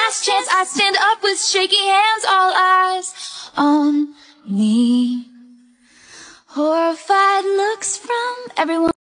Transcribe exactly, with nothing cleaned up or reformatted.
last chance. I stand up with shaky hands, all eyes on me. Horrified looks from everyone.